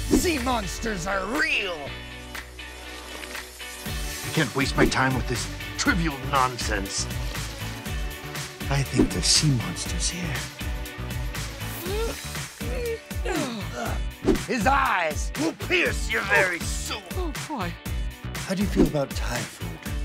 Sea monsters are real! I can't waste my time with this trivial nonsense. I think the sea monster's here. His eyes will pierce your very soul. Oh, boy. How do you feel about Thai food?